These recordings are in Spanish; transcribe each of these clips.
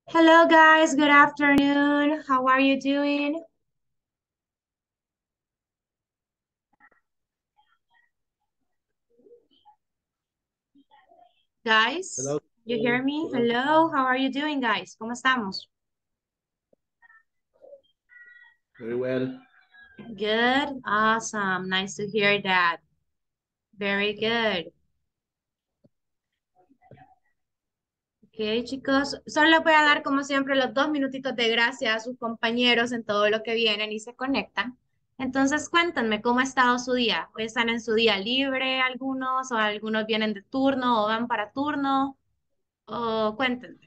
Hello guys, good afternoon. How are you doing? Guys, Hello. you hear me? Hello. Hello, how are you doing guys? ¿Cómo estamos? Very well. Good, awesome, nice to hear that. Very good. Ok, chicos, solo les voy a dar como siempre los 2 minutitos de gracia a sus compañeros en todo lo que vienen y se conectan. Entonces, cuéntenme cómo ha estado su día. ¿Hoy están en su día libre algunos o algunos vienen de turno o van para turno? O cuéntenme.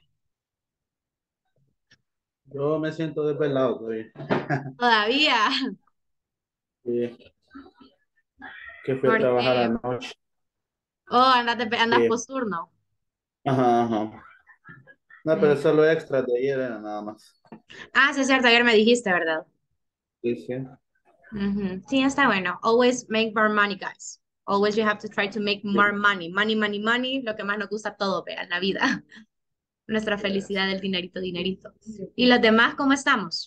Yo me siento desvelado todavía. Todavía, Sí, que fui a trabajar porque anoche. oh, andas Sí. posturno. Ajá, ajá. No, pero Mm. solo extra de ayer era nada más. Ah, sí, es cierto, ayer me dijiste, ¿verdad? Sí, sí. Ujú. Sí, está bueno. Always make more money, guys. Always you have to try to make more Sí. money. Money, money, money. Lo que más nos gusta a todo, vea, en la vida. Nuestra Yes. felicidad del dinerito, dinerito. ¿Y los demás cómo estamos?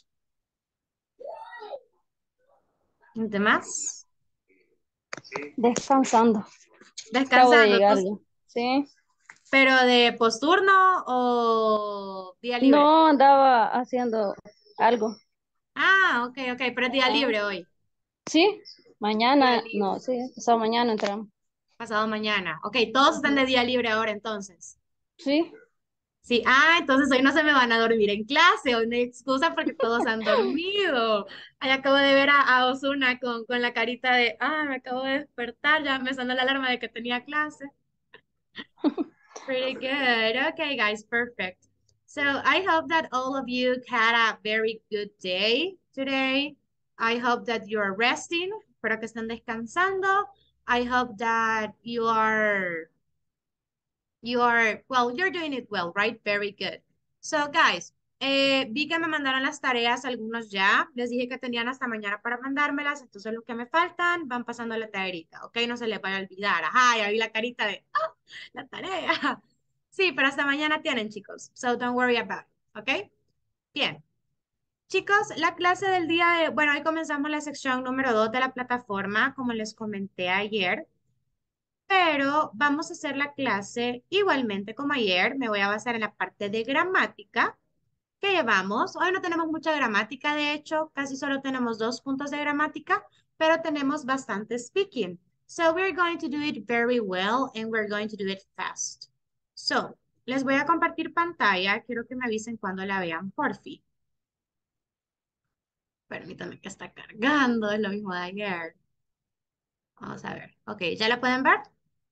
¿Los demás? Descansando. Acabo de Descansando. llegar yo. Sí. ¿Pero de posturno o día libre? No andaba haciendo algo. Ah, ok, ok, pero es día Ah, libre hoy. sí. Día Mañana, no, libre. sí. Pasado mañana entramos. Pasado mañana. Ok, todos están de Ujú. día libre ahora entonces. Sí. Sí, entonces hoy no se me van a dormir en clase, hoy no hay excusa porque todos han dormido. Ahí acabo de ver a Osuna con la carita de, me acabo de despertar, ya me sonó la alarma de que tenía clase. Pretty good. Okay, guys, perfect. So I hope that all of you had a very good day today. I hope that you are resting. Espero que estén descansando. I hope that well, you're doing it well, right? Very good. So, guys, vi que me mandaron las tareas, algunos ya. Les dije que tenían hasta mañana para mandármelas, entonces los que me faltan van pasando la tareita, ¿ok? No se les vaya a olvidar. Ajá, ya vi la carita de, la tarea. Sí, pero hasta mañana tienen, chicos. So, don't worry about it, ¿ok? Bien. Chicos, la clase del día de, bueno, hoy comenzamos la sección número 2 de la plataforma, como les comenté ayer. Pero vamos a hacer la clase igualmente como ayer. Me voy a basar en la parte de gramática que llevamos. Hoy no tenemos mucha gramática, de hecho, casi solo tenemos 2 puntos de gramática, pero tenemos bastante speaking. So we're going to do it very well and we're going to do it fast. So, les voy a compartir pantalla. Quiero que me avisen cuando la vean, por fin. Permítanme que está cargando, es lo mismo de ayer. Vamos a ver. Ok, ¿ya la pueden ver?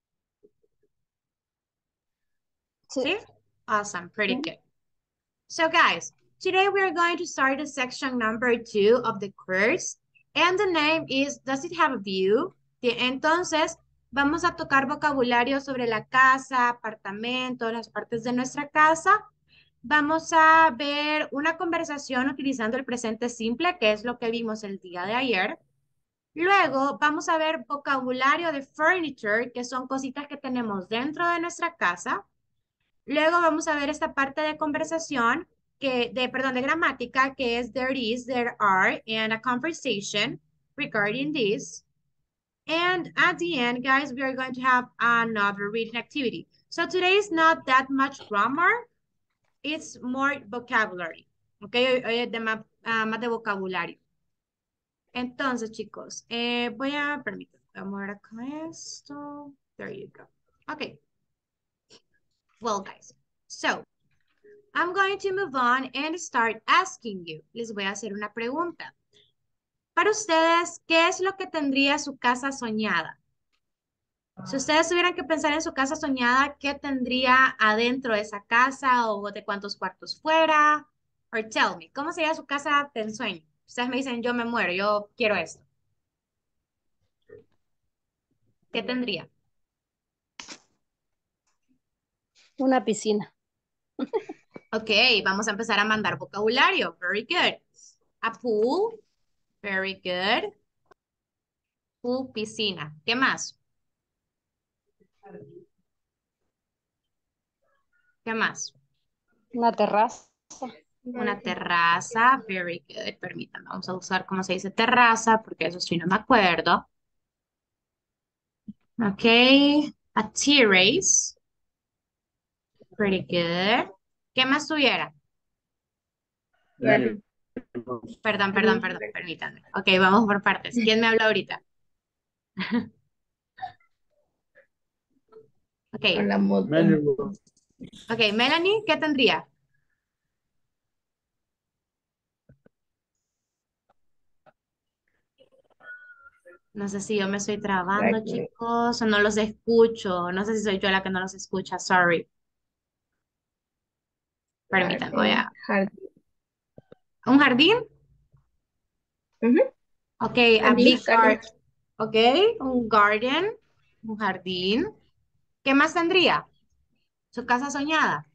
Sí. ¿Sí? Awesome, pretty Sí. good. So guys, today we are going to start the section number 2 of the course. And the name is, does it have a view? Entonces, vamos a tocar vocabulario sobre la casa, apartamento, las partes de nuestra casa. Vamos a ver una conversación utilizando el presente simple, que es lo que vimos el día de ayer. Luego vamos a ver vocabulario de furniture, que son cositas que tenemos dentro de nuestra casa. Luego vamos a ver esta parte de conversación, perdón, de gramática, que es there is, there are, and a conversation regarding this. And at the end, guys, we are going to have another reading activity. So today is not that much grammar, it's more vocabulary. Okay, hoy es de más de vocabulario. Entonces, chicos, permítanme, voy a mover acá esto. There you go. Okay, well, guys, so I'm going to move on and start asking you. Les voy a hacer una pregunta. Para ustedes, ¿qué es lo que tendría su casa soñada? Si ustedes tuvieran que pensar en su casa soñada, ¿qué tendría adentro de esa casa o de cuántos cuartos fuera? Or tell me, ¿cómo sería su casa de ensueño? Ustedes me dicen, yo me muero, yo quiero esto. ¿Qué tendría? Una piscina. Ok, vamos a empezar a mandar vocabulario. Very good. A pool. Very good. Pool, piscina. ¿Qué más? ¿Qué más? Una terraza. Una terraza. Very good. Permítame, vamos a usar cómo se dice terraza, porque eso sí no me acuerdo. Ok. A terrace. Pretty good. ¿Qué más tuviera? Menu. Perdón, permítanme. Ok, vamos por partes. ¿Quién me habla ahorita? Ok, Menu. ok, Melanie, ¿qué tendría? No sé si yo me estoy trabando, chicos, o no los escucho. No sé si soy yo la que no los escucha, sorry. Permítanme, voy a... ¿Un jardín? Ok, a big garden. Ok, un garden, un jardín. ¿Qué más tendría? Su casa soñada.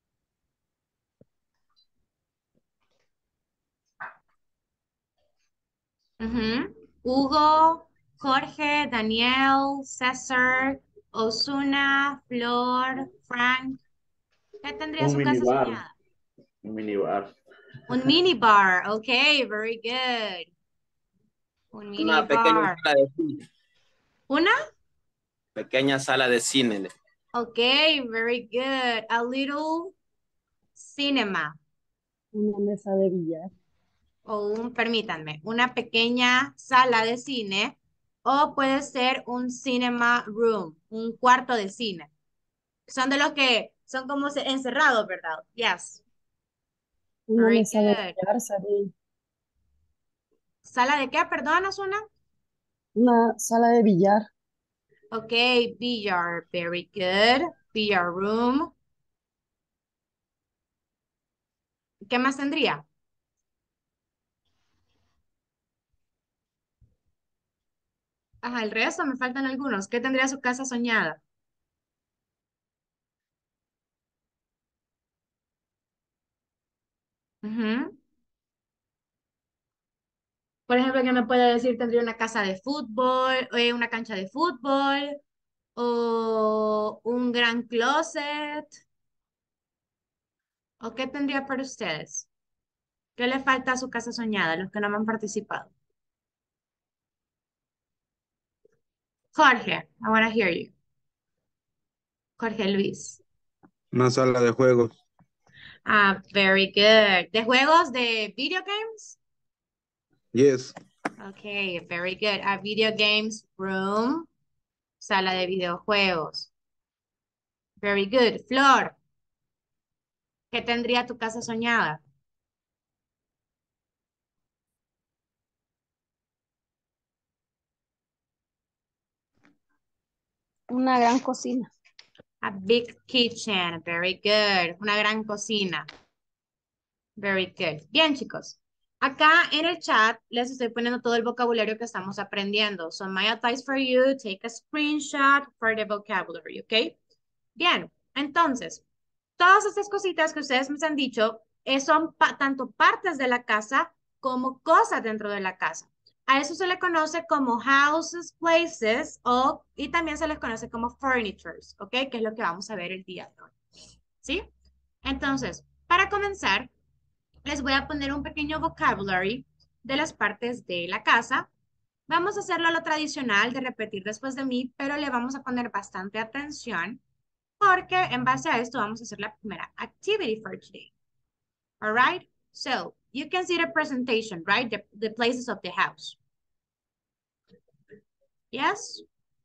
Ujú. Hugo, Jorge, Daniel, César, Osuna, Flor, Frank. ¿Qué tendría Un su casa minibar. soñada? Un minibar. Un minibar. Ok, very good. Un Una pequeña minibar. sala de cine. ¿Una? Pequeña sala de cine. Ok, very good. A little cinema. Una mesa de billar. Permítanme, una pequeña sala de cine o puede ser un cinema room, un cuarto de cine. Son de los que son como encerrados, ¿verdad? Yes. Una Very mesa de good. billar, ¿sabes? ¿Sala de qué? Perdón, Osuna. Una sala de billar. Ok, billiard. Very good. Billiard room. ¿Qué más tendría? Ajá, el resto me faltan algunos. ¿Qué tendría su casa soñada? Ujú. Por ejemplo, ¿qué me puede decir? Tendría una casa de fútbol, una cancha de fútbol, o un gran closet. ¿O qué tendría para ustedes? ¿Qué le falta a su casa soñada, los que no me han participado? Jorge, I want to hear you. Jorge Luis. Una sala de juegos. Ah, very good. ¿De juegos de video games? Yes. Okay, very good. A video games room, sala de videojuegos. Very good. Flor, ¿qué tendría tu casa soñada? Una gran cocina. A big kitchen. Very good. Una gran cocina. Very good. Bien, chicos. Acá en el chat les estoy poniendo todo el vocabulario que estamos aprendiendo. So my advice for you, take a screenshot for the vocabulary, ¿ok? Bien, entonces, todas estas cositas que ustedes me han dicho son tanto partes de la casa como cosas dentro de la casa. A eso se le conoce como houses, places, y también se les conoce como furnitures, ¿ok? Que es lo que vamos a ver el día de hoy, ¿sí? Entonces, para comenzar, les voy a poner un pequeño vocabulary de las partes de la casa. Vamos a hacerlo a lo tradicional de repetir después de mí, pero le vamos a poner bastante atención porque en base a esto vamos a hacer la primera activity for today. All right? So, you can see the presentation, right? The places of the house. Yes?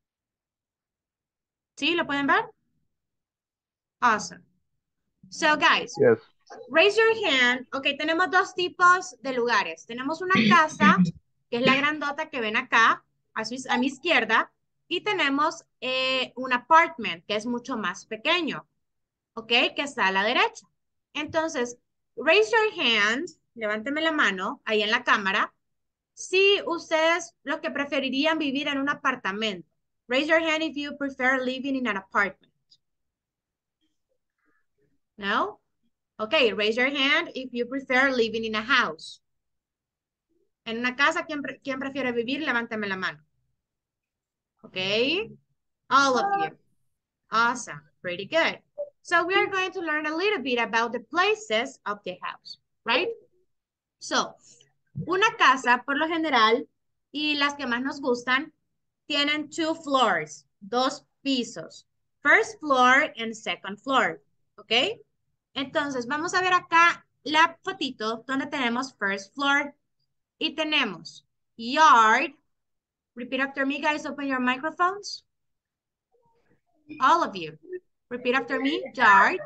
¿Sí? ¿Lo pueden ver? Awesome. So, guys, Yes. raise your hand. Ok, tenemos dos tipos de lugares. Tenemos una casa, que es la grandota que ven acá, a mi izquierda, y tenemos un apartment, que es mucho más pequeño, ok, que está a la derecha. Entonces, raise your hand, levánteme la mano ahí en la cámara, si ustedes los que preferirían vivir en un apartamento. Raise your hand if you prefer living in an apartment. No? Okay, raise your hand if you prefer living in a house. En una casa, ¿quién prefiere vivir? Levántame la mano. Okay, all of you. Awesome, pretty good. So we are going to learn a little bit about the places of the house, right? So, una casa, por lo general, y las que más nos gustan, tienen 2 floors, 2 pisos. First floor and second floor, ¿ok? Entonces, vamos a ver acá la fotito donde tenemos first floor y tenemos yard. Repeat after me, guys. Open your microphones. All of you. Repeat after me. Yard.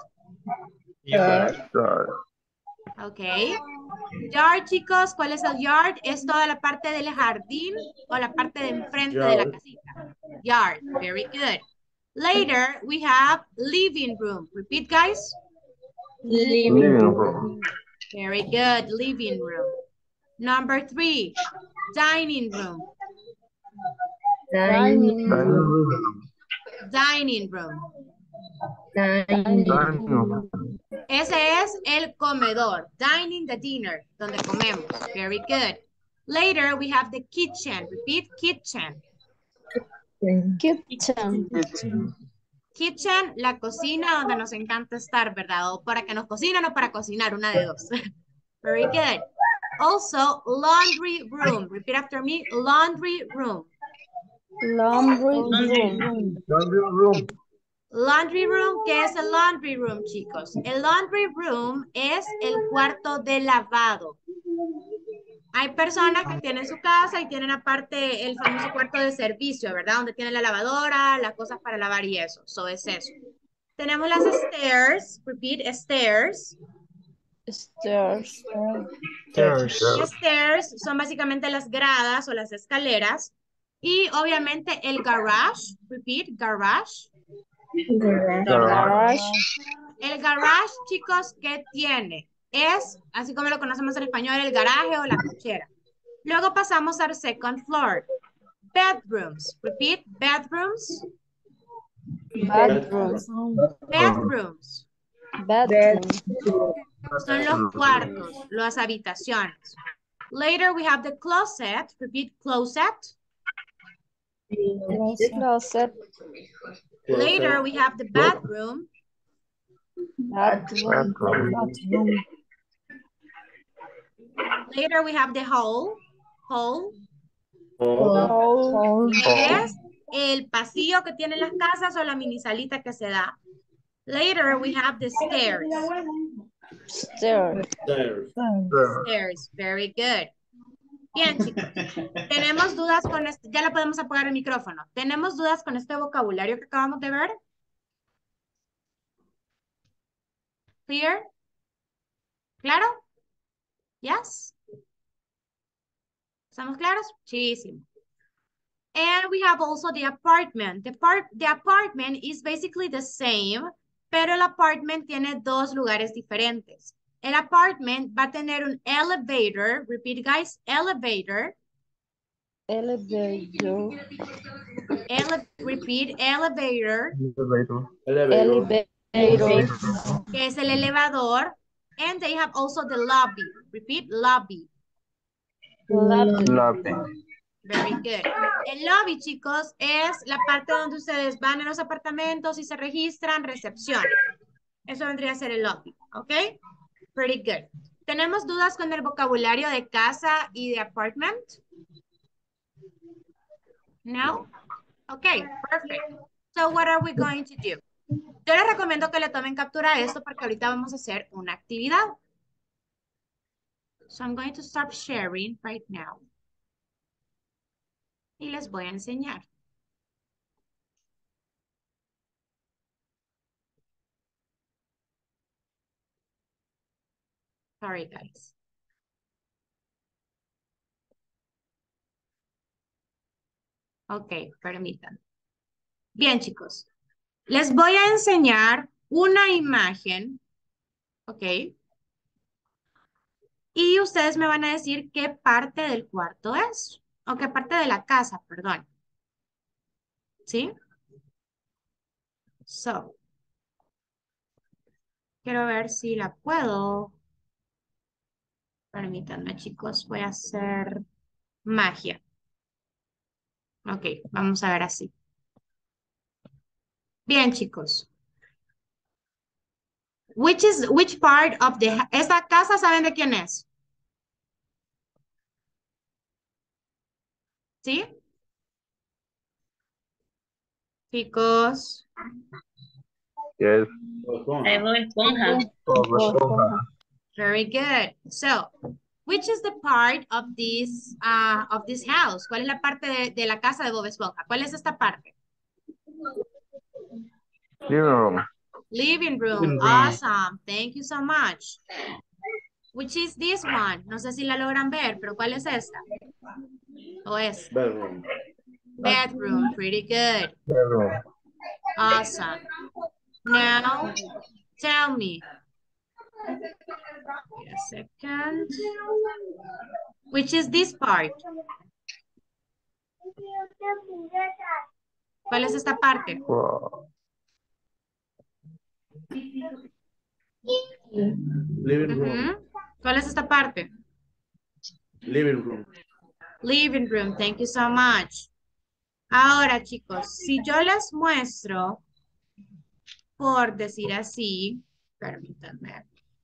Ok. Yard, chicos, ¿cuál es el yard? Es toda la parte del jardín o la parte de enfrente de la Yard. casita. Yard, very good. Later, we have living room. Repeat, guys. Living room. Very good, living room. Number 3, dining room. Dining room. Dining room. Ese es el comedor. Dining, the dinner, donde comemos. Very good. Later, we have the kitchen. Repeat, kitchen. Kitchen. Kitchen, la cocina donde nos encanta estar, ¿verdad? O para que nos cocinan o para cocinar, una de dos. Very good. Also, laundry room. Repeat after me, laundry room. Laundry room. Laundry room, ¿qué es el laundry room, chicos? El laundry room es el cuarto de lavado. Hay personas que tienen su casa y tienen aparte el famoso cuarto de servicio, ¿verdad? Donde tienen la lavadora, las cosas para lavar y eso. So es eso. Tenemos las stairs. Repeat, stairs. Stairs. Stairs son básicamente las gradas o las escaleras. Y obviamente el garage. Repeat, garage. Garage. El garage, chicos, ¿qué tiene? Es, así como lo conocemos en español, el garaje o la cochera. Luego pasamos al second floor. Bedrooms. Repeat, bedrooms. Bedrooms. Bedrooms. Bedrooms. Son los cuartos, las habitaciones. Later we have the closet. Repeat, closet. Closet. Later we have the bathroom. Bathroom. Later we have the hall. Hall. Hall. Es el pasillo que tienen las casas o la mini salita que se da. Later we have the stairs. Stairs. Stairs. Stairs, very good. Bien, chicos. ¿Tenemos dudas con este? Ya le podemos apagar el micrófono. ¿Tenemos dudas con este vocabulario que acabamos de ver? Clear? ¿Claro? Yes? ¿Estamos claros? Muchísimo. And we have also the apartment. The apartment is basically the same, pero el apartment tiene 2 lugares diferentes. El apartment va a tener un elevator. Repeat, guys. Elevator. Elevator. Repeat, elevator. Elevator. Elevator. Que es el elevador. And they have also the lobby. Repeat, lobby. Lobby. Very good. El lobby, chicos, es la parte donde ustedes van a los apartamentos y se registran, recepción. Eso vendría a ser el lobby, ¿ok? Pretty good. ¿Tenemos dudas con el vocabulario de casa y de apartment? No? Ok, perfect. So what are we going to do? Yo les recomiendo que le tomen captura a esto porque ahorita vamos a hacer una actividad. So I'm going to stop sharing right now. Y les voy a enseñar. Sorry, guys. Ok, permítanme. Bien, chicos. Les voy a enseñar una imagen. Ok. Y ustedes me van a decir qué parte del cuarto es. O qué parte de la casa, perdón. ¿Sí? So. Quiero ver si la puedo. Permítanme, chicos. Voy a hacer magia. Ok, vamos a ver así. Bien, chicos. Which part of the... Esta casa, ¿saben de quién es? ¿Sí? Chicos. Yes. Bob Esponja. Very good. So, which is the part of this house? ¿Cuál es la parte de la casa de Bob Esponja? ¿Cuál es esta parte? Living room. Living room. Awesome. Thank you so much. Which is this one? No sé si la logran ver, pero ¿cuál es esta? ¿O es? Bedroom. Bedroom. Pretty good. Bedroom. Awesome. Now, tell me. Wait a second. Which is this part? ¿Cuál es esta parte? Wow. Living room. Ujú. ¿Cuál es esta parte? Living room. Living room. Thank you so much. Ahora, chicos, si yo les muestro, por decir así, permítanme.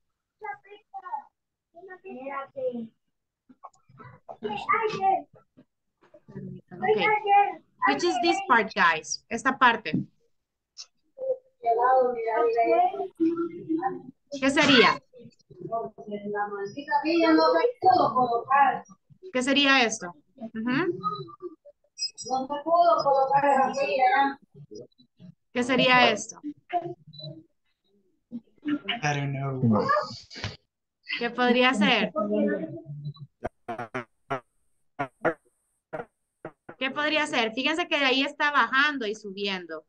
Permítanme. Okay. Which is this part, guys? Esta parte. ¿Qué sería? ¿Qué sería esto? Ujú. ¿Qué sería esto? I don't know. ¿Qué podría ser? ¿Qué podría ser? Fíjense que de ahí está bajando y subiendo.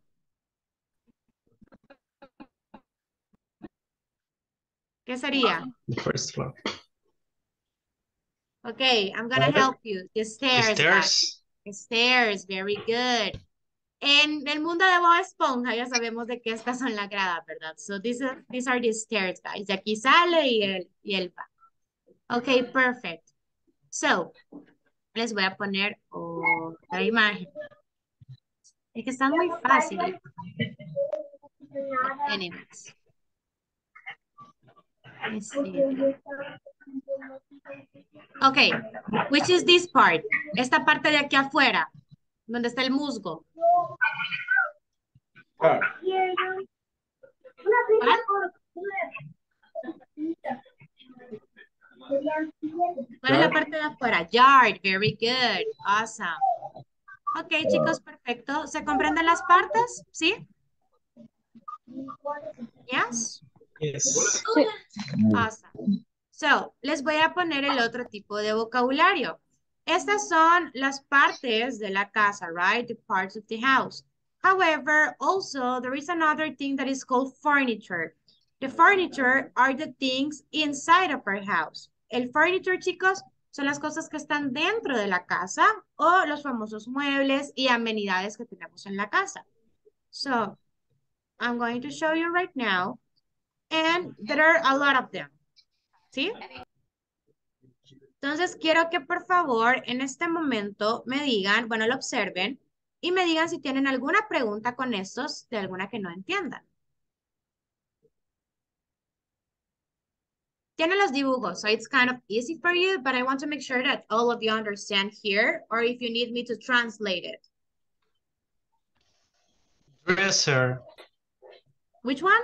¿Qué sería? The first floor. Okay, I'm gonna help you. The stairs, guys. Stairs. Stairs, very good. En el mundo de Bob Esponja ya sabemos de que estas son las gradas, ¿verdad? So these are the stairs, guys. De aquí sale y él va. Okay, perfect. So, les voy a poner otra imagen. Es que están muy fáciles. Anyways. Let's see. Okay, which is this part? Esta parte de aquí afuera, donde está el musgo. Car. ¿Cuál? ¿Cuál es la parte de afuera? Yard, very good, awesome. Ok, chicos, perfecto. ¿Se comprenden las partes? ¿Sí? Yes? Yes. Awesome. So, les voy a poner el otro tipo de vocabulario. Estas son las partes de la casa, right? The parts of the house. However, also, there is another thing that is called furniture. The furniture are the things inside of our house. El furniture, chicos, son las cosas que están dentro de la casa o los famosos muebles y amenidades que tenemos en la casa. So, I'm going to show you right now. And there are a lot of them. ¿Sí? Entonces, quiero que por favor en este momento me digan, bueno, lo observen y me digan si tienen alguna pregunta con estos, de alguna que no entiendan. Tienen los dibujos, so it's kind of easy for you, but I want to make sure that all of you understand here, or if you need me to translate it. Dresser. Which one?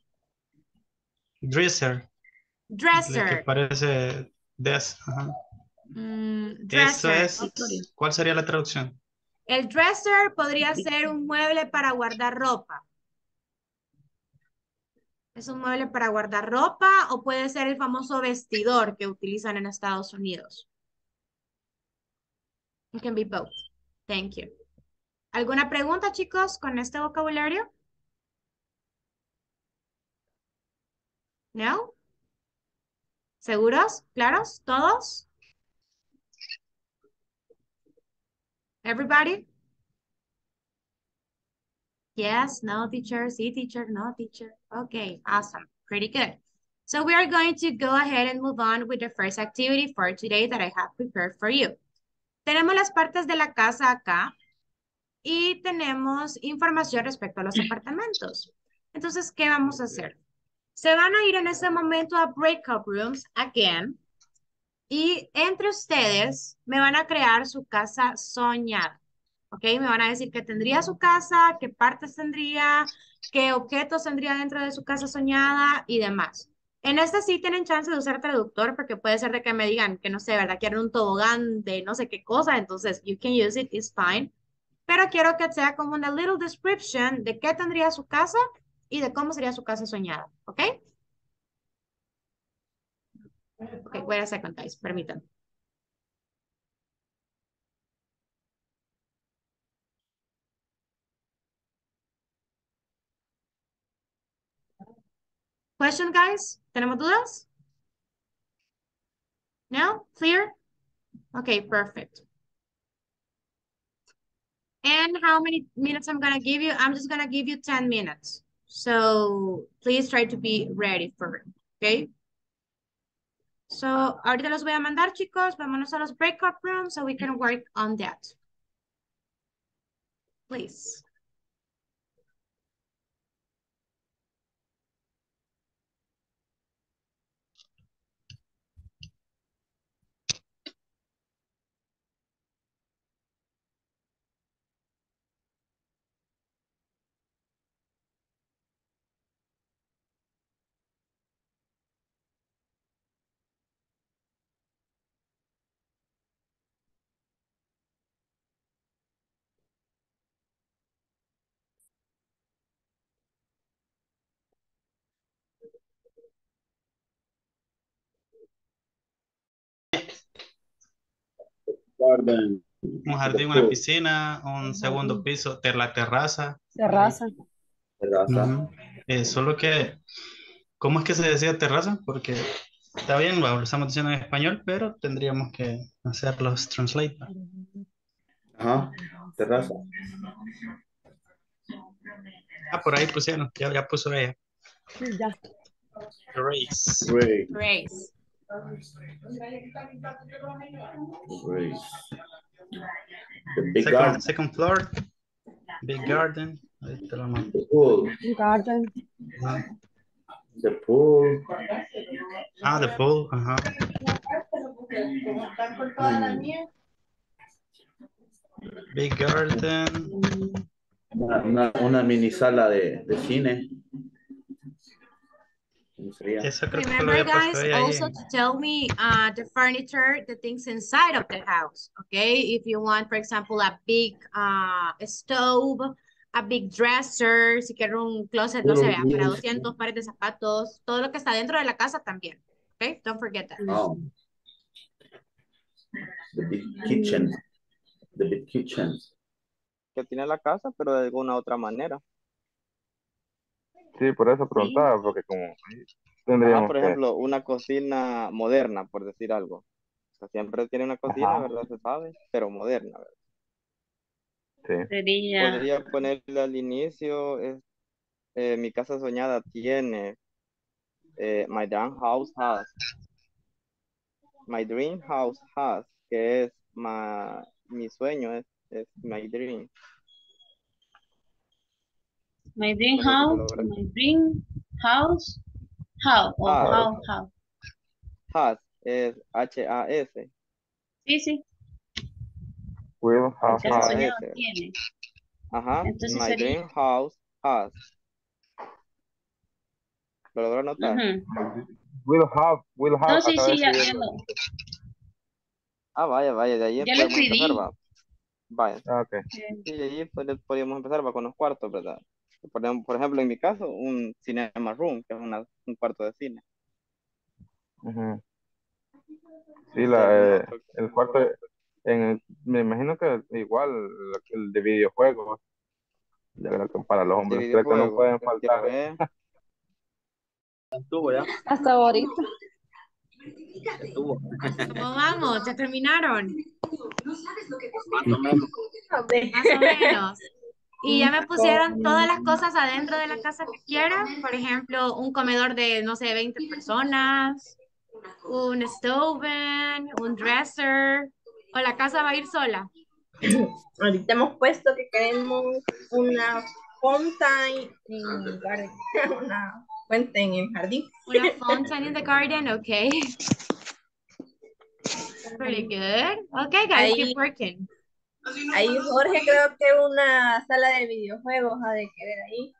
Dresser. La que Dresser. parece desk. Ajá. Eso Dresser. es. ¿Cuál sería la traducción? El dresser podría ser un mueble para guardar ropa. Es un mueble para guardar ropa o puede ser el famoso vestidor que utilizan en Estados Unidos. It can be both. Thank you. ¿Alguna pregunta, chicos, con este vocabulario? ¿No? ¿Seguros? ¿Claros? ¿Todos? Everybody? Yes, no, teacher, sí, teacher, no, teacher. Okay, awesome, pretty good. So we are going to go ahead and move on with the first activity for today that I have prepared for you. Tenemos las partes de la casa acá y tenemos información respecto a los apartamentos. Entonces, ¿qué vamos a hacer? Se van a ir en ese momento a breakout rooms again. Y entre ustedes me van a crear su casa soñada. ¿Ok? Me van a decir qué tendría su casa, qué partes tendría, qué objetos tendría dentro de su casa soñada y demás. En este sí tienen chance de usar traductor porque puede ser de que me digan que no sé, ¿verdad? Quieren un tobogán de no sé qué cosa, entonces you can use it, it's fine. Pero quiero que sea como una little description de qué tendría su casa y de cómo sería su casa soñada. ¿Ok? Ok, wait a second, guys. Permítanme. Question, guys? ¿Tenemos dudas? No? Clear? Okay, perfect. And how many minutes I'm gonna give you? I'm just gonna give you 10 minutes. So please try to be ready for it, okay? So ahorita los voy a mandar, chicos. Vámonos a los breakout rooms so we can work on that. Please. Garden. Un jardín, una piscina, un segundo piso, la terraza. Terraza. Terraza. Ujú. Solo que, ¿cómo es que se decía terraza? Porque está bien, lo estamos diciendo en español, pero tendríamos que hacer los translate. Ajá. Terraza. Ah, por ahí pusieron, ya puso ella. Sí, ya. Grace. Great. Grace. Great. The big garden. Second floor, big garden. Ahí te lo mando. The pool. Garden. Ajá. The pool. Ah, the pool, ajá. Big garden. Una mini sala de cine. ¿Cómo sería? Eso creo que lo Remember, había puesto guys, ella ahí. also to tell me the furniture, the things inside of the house, okay? If you want, for example, a big stove, a big dresser, si quieren un closet, no se vea, para 200 pares de zapatos, todo lo que está dentro de la casa también, okay? Don't forget that. Oh. The big kitchen. The big kitchen. Que tiene la casa, pero de alguna otra manera. Sí, por eso preguntaba, porque como Ajá, tendríamos por que... ejemplo, una cocina moderna, por decir algo. O sea, siempre tiene una cocina, Ajá, ¿verdad? Se sabe, pero moderna, ¿verdad? sí. Sería, Podría ponerle al inicio, mi casa soñada tiene, my dream house has, my dream house has, que es mi sueño, es my dream. my dream No sé si me house, logran. my dream house, how, o Has, how. has, es H-A-S, Sí, sí, Will mi have casa had. soñada H-A-S. tiene. Ajá, Entonces my sería, dream house has. ¿Lo logró notar? ujú. Will have No, sí, acaba de sí, escribirlo. Ah, vaya, de ahí ya lo podemos empezar, escribí. va. Vaya. Ah, ok. Sí, de ahí podríamos empezar, va, con los cuartos, ¿verdad? Por ejemplo, en mi caso, un cinema room, que es un cuarto de cine. Ujú. Sí, No sé, algún otro. el cuarto, me imagino que igual el de videojuegos, ya creo que para los De hombres creo que no videojuegos. pueden Quiero faltar. ver. Estuvo ya. Hasta ahorita. Estuvo. ¿Cómo vamos? ¿Ya terminaron? Más o menos. Más o menos. Y ya me pusieron todas las cosas adentro de la casa que quieran. Por ejemplo, un comedor de, no sé, 20 personas, un stove, un dresser, o la casa va a ir sola. Ahorita hemos puesto que queremos una fountain en garden, una fuente en el jardín. Una fountain in the garden, okay. Pretty good. Okay, guys, Ahí- keep working. Ahí Jorge creo que una sala de videojuegos ha de querer ahí.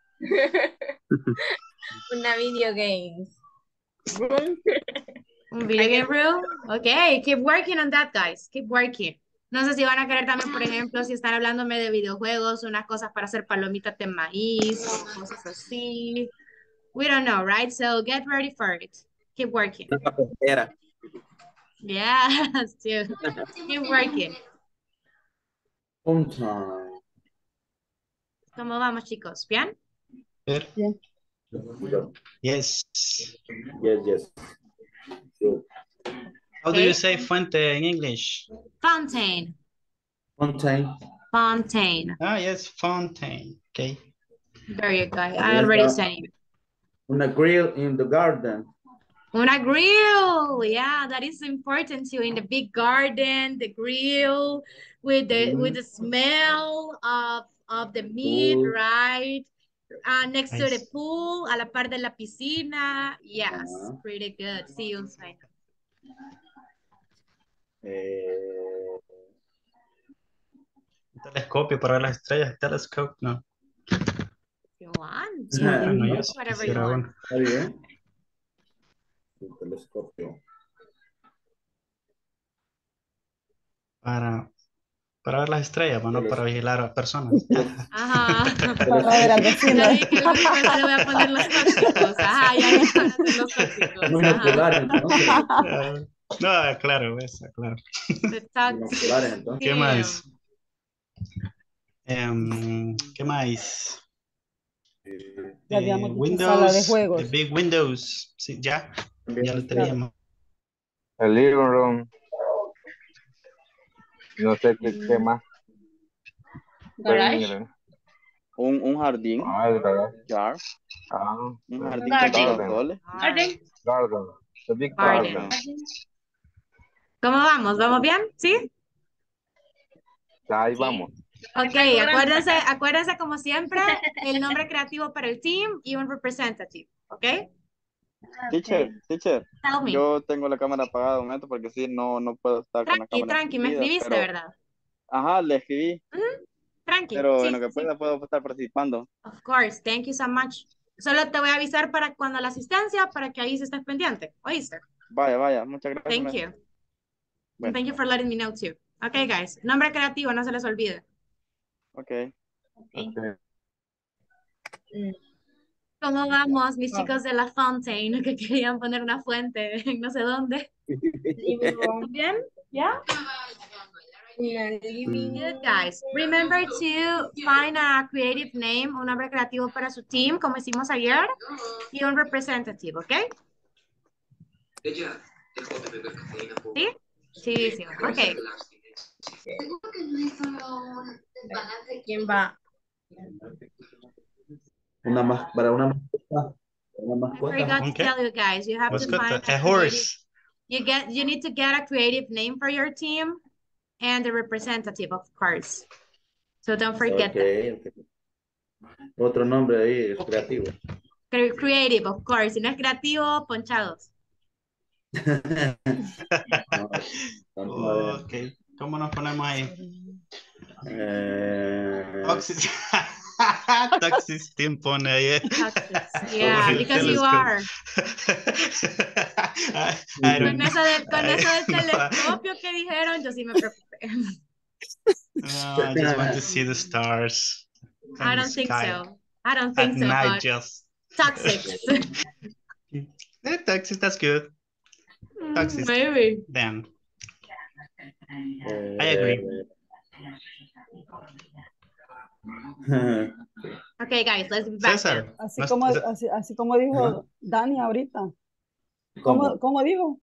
Una video games room. Un video game room. Okay, keep working on that, guys. Keep working. No sé si van a querer también, por ejemplo, si están hablándome de videojuegos, unas cosas para hacer palomitas de maíz o cosas así. We don't know, right? So get ready for it. Keep working. Yes, too. Keep working. Sometime. ¿Cómo vamos, chicos? ¿Bien? Good. Bien. Yes. Yes. Good. How do Okay. you say fuente in English? Fountain. Sometime. Fountain. Ah, yes, fountain. Okay. There you go. I already sent you. Una grill in the garden. Una grill. Yeah, that is important too. In the big garden, the grill with the smell of the meat, Pool. right? Next to the Nice. pool, a la par de la piscina. Yes, Ajá. pretty good. See you soon. Un telescopio para ver las estrellas. Telescope, no. If you want. Bueno, yo sí Whatever you quisiera want. uno. Está bien. Un telescopio. Para ver las estrellas, pues, no para vigilar a personas. Ajá. Para ver al vecino. Ya dije que lo único que le voy a poner los tóxicos. Ajá, ya dije van a ser los tóxicos. Binoculares, entonces. No, claro, esa, claro. The toxic. Binoculares, entonces. ¿Qué más? ¿Qué más? Ya habíamos dicho sala de juegos. The big windows. Sí, ya lo teníamos. El living room. No sé qué más. Garage. Un jardín. Ah, el garage. Yard. Ah, Un jardín Garden. con árboles. Garden. garden. The big Garden. garden. ¿Cómo vamos? ¿Vamos bien? ¿Sí? Ahí vamos. Ok, acuérdense como siempre, el nombre creativo para el team y un representative, ¿ok? Teacher, Tell me. yo tengo la cámara apagada un momento porque sí, no puedo estar con la cámara Tranqui, me encendida, escribiste, pero- ¿verdad? Ajá, le escribí, Tranqui. pero Sí, en lo que sí. pueda puedo estar participando. Of course, thank you so much. Solo te voy a avisar para cuando la asistencia, para que ahí se estés pendiente, ¿oíste? Vaya, muchas gracias. Thank maestra. you. Bueno. Thank you for letting me know too. Okay, guys. Nombre creativo, no se les olvide. Ok. Okay. ¿Cómo vamos, mis chicos de la Fountain, que querían poner una fuente en no sé dónde? ¿Bien? ¿Ya? Good, guys. Remember to find a creative name, un nombre creativo para su team, como hicimos ayer, y un representative, ¿ok? ¿Sí? Sí, sí. Ok. Seguro que no es solo un balance. ¿Quién va? Para una mascota. Una I mascota. forgot to Okay. tell you guys, you have to Mascota, find a a creative, horse. you need to get a creative name for your team and the representative, of course. So don't forget that. Ok. Otro nombre ahí, creativo. Creative, of course. Si no es creativo, ponchados. Ok, ¿cómo nos ponemos ahí? Toxic. Toxic Team pone ahí. Yeah, el because you telescope. are. I don't Con eso del I- telescopio que dijeron, yo sí me preocupé. No, I just want to see the stars. I and the don't think sky so. I don't At think so, night, but just. toxic. Toxic, that's good. Toxic. Maybe. Then. I agree. Okay, guys, let's be back. César. Así no- como, así como dijo Dani ahorita. ¿Cómo dijo?